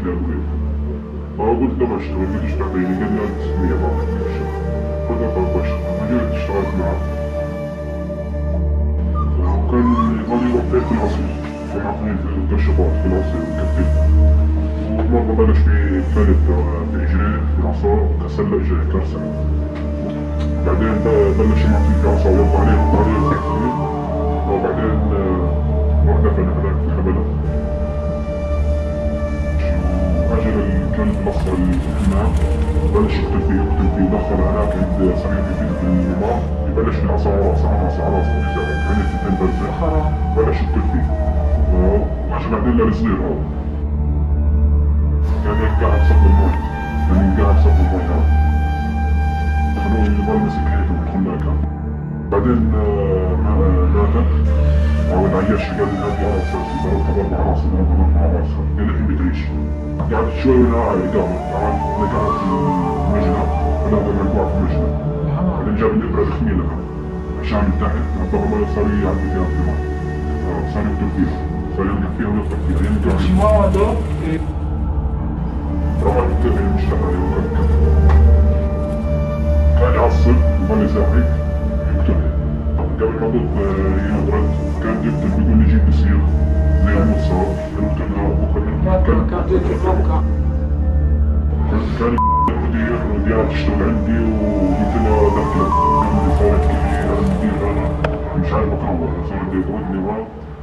لي الولاد. قلت له ما اشتغل، ما تجيش تعطيني، قال لي 900 ما عطيتنيش. قلت له طيب اشتغل، رجعت اشتغلت معاه. وكان يظل يوفر في العصير، كان عطني في الكشافات في العصير والكتف. ومرة بلش في فلت في اجريه في العصا، كسر له اجريه كسر. بعدين بلش يعطيني في عصا ويرفع عليه ويرفع. وبعدين راح دفن هناك في حبله. أجل الكلب الأصفر اللي معاه بلش يقتل فيه دخل هناك عند صديقي في الممر، يبلش من عصا على راسه على راسه على راسه يعني الاثنين بلزق بلش يقتل فيه. وأجل بعدين للصغير هذا كان قاعد صف الموت، كان قاعد صف الموت هذا خلوه يضل مسك هيك ويدخل كان. بعدين ماتت وعود عيش قال لي هذه على اساسي ضربت ضربة على راسي ضربت على راسي قال لي الحين بتعيش. قعدت شوي وانا قاعد قاعد في المجنة وانا قاعد في المجنة. بعدين جاب الابرة دخني لها عشان من تحت الضربة صار يعدي فيها الدماء. صار يكتب فيها صار يوقف فيها ويطلق فيها ينقع فيها. طبعا ينتبه المجتمع كان يعصب يظل يزعق يقتلها. قبل ما ضد ينضرب كان يكتب بيقول لي جيب بصير زي المصاب قلت له بكره كان المدير وديار تشتغل عندي وقلت له دخلت عندي صارت كثير المدير انا مش عارف اكون صار بده يطردني